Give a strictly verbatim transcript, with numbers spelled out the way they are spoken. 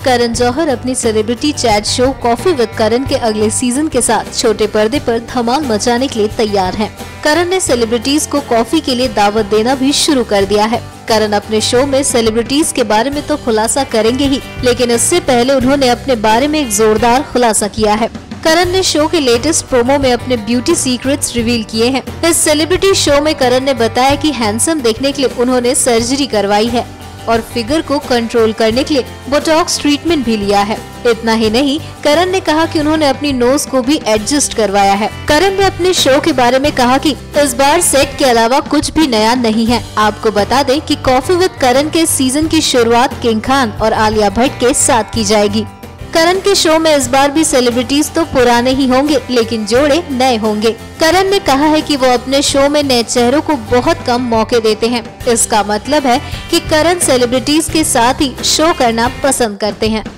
करण जौहर अपनी celebrity chat show coffee with Karan के अगले सीजन के साथ छोटे पर्दे पर धमाल मचाने के लिए तैयार हैं। करण ने सेलिब्रिटीज को कॉफी के लिए दावत देना भी शुरू कर दिया है। करण अपने शो में सेलिब्रिटीज के बारे में तो खुलासा करेंगे ही, लेकिन इससे पहले उन्होंने अपने बारे में एक जोरदार खुलासा किया है। करण ने शो के लेटेस्ट प्रोमो में अपने ब्यूटी सीक्रेट्स रिवील किए हैं। इस सेलिब्रिटी शो में करण ने बताया कि हैंडसम दिखने के लिए उन्होंने सर्जरी करवाई है और फिगर को कंट्रोल करने के लिए बोटॉक्स ट्रीटमेंट भी लिया है। इतना ही नहीं, करण ने कहा कि उन्होंने अपनी नोज को भी एडजस्ट करवाया है। करण ने अपने शो के बारे में कहा कि इस बार सेट के अलावा कुछ भी नया नहीं है। आपको बता दें कि कॉफी विद करण के सीजन की शुरुआत किंग खान और आलिया भट्ट के साथ की जाएगी। करण के शो में इस बार भी सेलिब्रिटीज तो पुराने ही होंगे, लेकिन जोड़े नए होंगे। करण ने कहा है कि वो अपने शो में नए चेहरों को बहुत कम मौके देते हैं। इसका मतलब है कि करण सेलिब्रिटीज के साथ ही शो करना पसंद करते हैं।